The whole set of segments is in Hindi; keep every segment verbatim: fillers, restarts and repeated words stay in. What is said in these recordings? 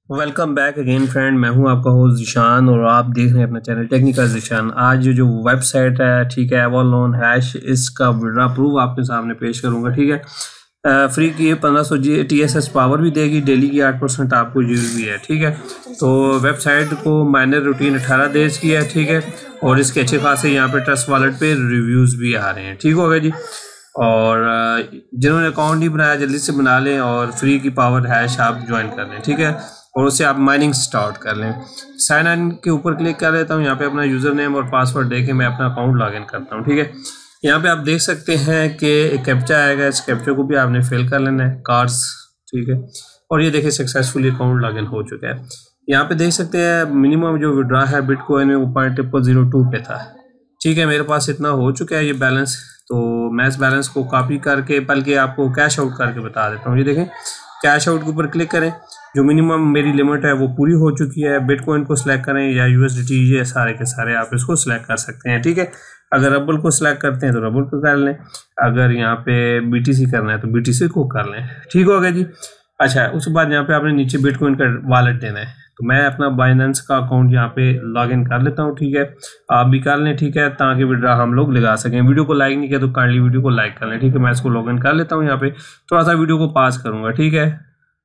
वेलकम बैक अगेन फ्रेंड, मैं हूं आपका होस्ट ज़ीशान और आप देख रहे हैं अपना चैनल टेक्निकल ज़ीशान। आज जो वेबसाइट है, ठीक है, एवोलोन हैश, इसका विड्रा प्रूफ आपके सामने पेश करूंगा। ठीक है, फ्री की पंद्रह सौ G T S S power भी देगी, डेली की आठ परसेंट आपको यूज भी है। ठीक है, तो वेबसाइट को माइनर रूटीन अठारह डेज की है। ठीक है, और इसके अच्छे खासे यहाँ पे ट्रस्ट वॉलेट पे रिव्यूज़ भी आ रहे हैं। ठीक हो गया जी। और जिन्होंने अकाउंट नहीं बनाया जल्दी से बना लें और फ्री की पावर हैश आप ज्वाइन कर लें। ठीक है, और उससे आप माइनिंग स्टार्ट कर लें। साइन इन के ऊपर क्लिक कर लेता हूँ। यहाँ पे अपना यूज़र नेम और पासवर्ड दे के मैं अपना अकाउंट लॉग इन करता हूँ। ठीक है, यहाँ पे आप देख सकते हैं कि एक कैप्चा आएगा, इस कैप्चा को भी आपने फिल कर लेना है, कार्ड्स। ठीक है, और ये देखिए सक्सेसफुली अकाउंट लॉग इन हो चुका है। यहाँ पे देख सकते हैं मिनिमम जो विड्रा है बिटकॉइन में वो पॉइंट ट्रिपल जीरो टू पे था। ठीक है, मेरे पास इतना हो चुका है ये बैलेंस, तो मैं इस बैलेंस को कॉपी करके बल्कि आपको कैश आउट करके बता देता हूँ। ये देखें, कैश आउट के ऊपर क्लिक करें, जो मिनिमम मेरी लिमिट है वो पूरी हो चुकी है। बिटकॉइन को सिलेक्ट करें या यूएसडीटी, ये सारे के सारे आप इसको सिलेक्ट कर सकते हैं। ठीक है, अगर रबल को सिलेक्ट करते हैं तो रबल को कर लें, अगर यहाँ पे बीटीसी करना है तो बीटीसी को कर लें। ठीक हो गया जी। अच्छा, उसके बाद यहाँ पे आपने नीचे बिटकॉइन का वॉलेट देना है, तो मैं अपना बाइनेंस का अकाउंट यहाँ पे लॉगिन कर लेता हूँ। ठीक है, आप भी कर लें। ठीक है, ताकि विड्रा हम लोग लगा सकें। वीडियो को लाइक नहीं किया तो काइंडली वीडियो को लाइक कर लें। ठीक है, मैं इसको लॉगिन कर लेता हूँ। यहाँ पे थोड़ा सा वीडियो को पास करूँगा। ठीक है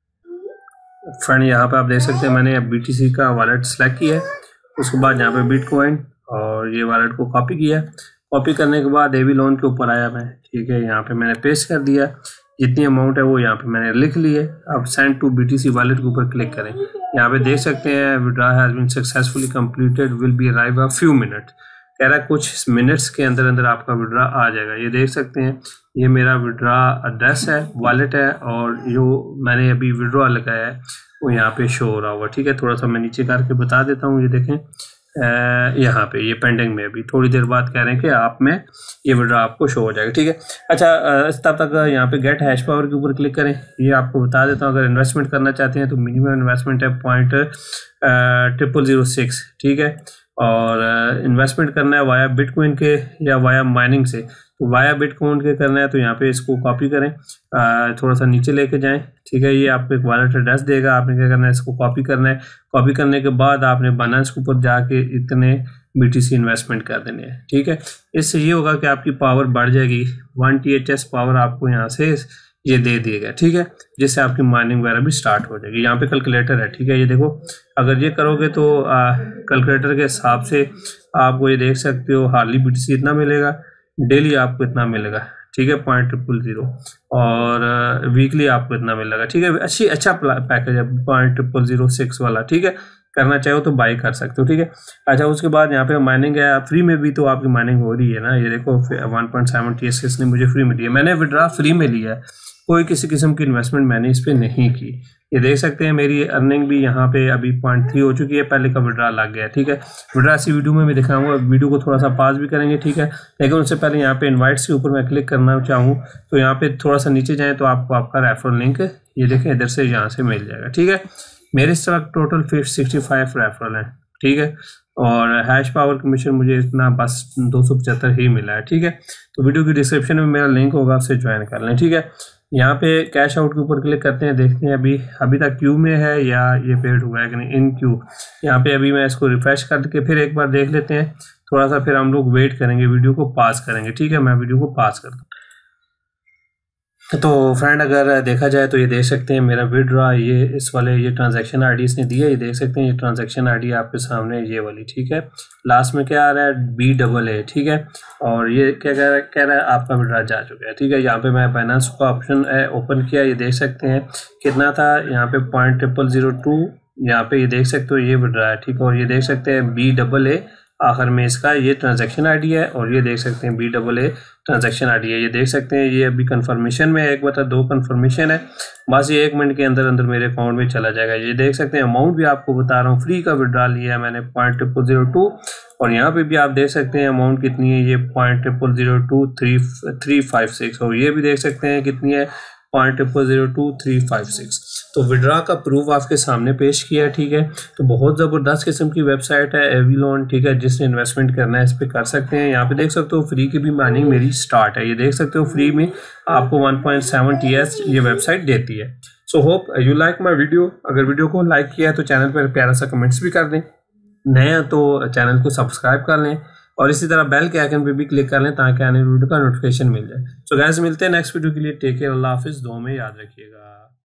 फ्रेंड, यहाँ पे आप देख सकते हैं मैंने बीटीसी का वॉलेट सेलेक्ट किया है। उसके बाद यहाँ पे बिटकॉइन और ये वॉलेट को कॉपी किया। कॉपी करने के बाद एवोलोन के ऊपर आया मैं। ठीक है, यहाँ पे मैंने पेस्ट कर दिया, जितनी अमाउंट है वो यहाँ पे मैंने लिख ली है। अब सेंड टू बीटीसी वॉलेट के ऊपर क्लिक करें। यहाँ पे देख सकते हैं withdraw has been successfully completed, will be arrive a few minute. कह रहा है कुछ मिनट्स के अंदर अंदर आपका विड्रा आ जाएगा। ये देख सकते हैं, ये मेरा विड्रा एड्रेस है, वॉलेट है, और जो मैंने अभी विड्रॉ लगाया है वो यहाँ पे शो हो रहा होगा। ठीक है, थोड़ा सा मैं नीचे करके बता देता हूँ। ये देखें, यहाँ पे ये पेंडिंग में, अभी थोड़ी देर बाद कह रहे हैं कि आप में ये विड्रा आपको शो हो जाएगा। ठीक है, अच्छा, तब तक यहाँ पे गेट हैश पावर के ऊपर क्लिक करें। ये आपको बता देता हूँ, अगर इन्वेस्टमेंट करना चाहते हैं तो मिनिमम इन्वेस्टमेंट है पॉइंट ट्रिपल जीरो सिक्स। ठीक है, और इन्वेस्टमेंट करना है वाया बिटकॉइन के या वाया माइनिंग से, तो वाया बिटकॉइन के करना है तो यहाँ पे इसको कॉपी करें, आ, थोड़ा सा नीचे लेके जाएं। ठीक है, ये आपको एक वॉलेट एड्रेस देगा, आपने क्या करना है, इसको कॉपी करना है। कॉपी करने के बाद आपने बाइनेंस के ऊपर जाके इतने बीटीसी इन्वेस्टमेंट कर देने हैं। ठीक है, इससे ये होगा कि आपकी पावर बढ़ जाएगी, one T H S power आपको यहाँ से ये दे दिएगा। ठीक है, जिससे आपकी माइनिंग वगैरह भी स्टार्ट हो जाएगी। यहाँ पे कैलकुलेटर है। ठीक है, ये देखो, अगर ये करोगे तो कैलकुलेटर के हिसाब से आपको ये देख सकते हो हार्डली बीटीसी इतना मिलेगा, डेली आपको इतना मिलेगा। ठीक है, पॉइंट ट्रिपल जीरो, और वीकली आपको इतना मिलेगा। ठीक है, अच्छी अच्छा पैकेज है पॉइंट ट्रिपल जीरो सिक्स वाला। ठीक है, करना चाहो तो बाई कर सकते हो। ठीक है, अच्छा, उसके बाद यहाँ पे माइनिंग है फ्री में भी, तो आपकी माइनिंग हो रही है ना। ये देखो one point seven T S S ने मुझे फ्री में दिया, मैंने विड्रा फ्री में लिया है, कोई किसी किस्म की इन्वेस्टमेंट मैंने इस पर नहीं की। ये देख सकते हैं मेरी अर्निंग भी यहाँ पे अभी पॉइंट थ्री हो चुकी है, पहले का विड्रा लग गया है। ठीक है, विड्रा इसी वीडियो में मैं दिखाऊंगा, वीडियो को थोड़ा सा पास भी करेंगे। ठीक है, लेकिन उससे पहले यहाँ पे इनवाइट्स के ऊपर मैं क्लिक करना चाहूँ तो यहाँ पे थोड़ा सा नीचे जाएँ तो आपको आपका रेफरल लिंक ये देखें इधर से यहाँ से मिल जाएगा। ठीक है, मेरे इस तरह total fifty sixty five referral है। ठीक है, और हैश पावर कमीशन मुझे इतना बस दो सौ पचहत्तर ही मिला है। ठीक है, तो वीडियो की डिस्क्रिप्शन में मेरा लिंक होगा, उससे ज्वाइन कर लें। ठीक है, यहाँ पे कैश आउट के ऊपर क्लिक करते हैं, देखते हैं अभी अभी तक क्यू में है या ये पेड हुआ है कि नहीं। इन क्यू, यहाँ पे अभी मैं इसको रिफ्रेश करके फिर एक बार देख लेते हैं थोड़ा सा, फिर हम लोग वेट करेंगे, वीडियो को पास करेंगे। ठीक है, मैं वीडियो को पास कर दूँ। तो फ्रेंड, अगर देखा जाए तो ये देख सकते हैं मेरा विड्रा, ये इस वाले ये ट्रांजैक्शन आईडी इसने दी है। ये देख सकते हैं ये ट्रांजैक्शन आईडी आपके सामने ये वाली। ठीक है, लास्ट में क्या आ रहा है, बी डबल ए। ठीक है, और ये क्या कह रहा है, कह रहा है आपका विड्रा जा चुका है। ठीक है, यहाँ पे मैं बाइनेंस का ऑप्शन ओपन किया, ये देख सकते हैं कितना था, यहाँ पे पॉइंट ट्रिपल जीरो टू, यहाँ पे ये देख सकते हो ये विड्रा है। ठीक है, और ये देख सकते हैं बी डबल ए आखिर में इसका ये ट्रांजैक्शन आईडी है, और ये देख सकते हैं B double A transaction ID है। ये देख सकते हैं ये अभी कंफर्मेशन में है, एक बता दो कंफर्मेशन है, बस ये एक मिनट के अंदर अंदर मेरे अकाउंट में चला जाएगा। ये देख सकते हैं अमाउंट भी आपको बता रहा हूँ, फ्री का विड्रा लिया है मैंने पॉइंट ट्रिपल जीरो टू, और यहाँ पे भी आप देख सकते हैं अमाउंट कितनी है, ये point triple zero two three three five six, और ये भी देख सकते हैं कितनी है, point triple zero two three five six. तो विड्रा का प्रूफ आपके सामने पेश किया है। ठीक है, तो बहुत ज़बरदस्त किस्म की वेबसाइट है एवोलोन। ठीक है, जिसने इन्वेस्टमेंट करना है इस पर कर सकते हैं। यहाँ पे देख सकते हो फ्री की भी माइनिंग मेरी स्टार्ट है। ये देख सकते हो फ्री में आपको one point seven T S ये वेबसाइट देती है। So hope you like my video. अगर वीडियो को लाइक किया है तो चैनल पर प्यारा सा कमेंट्स भी कर दें, नए हैं तो चैनल को सब्सक्राइब कर लें और इसी तरह बेल के आइकन पे भी क्लिक कर लें ताकि आने वीडियो का नोटिफिकेशन मिल जाए। सो गाइस मिलते हैं नेक्स्ट वीडियो के लिए। टेक केयर, अल्लाह हाफिज़, दुआ में याद रखिएगा।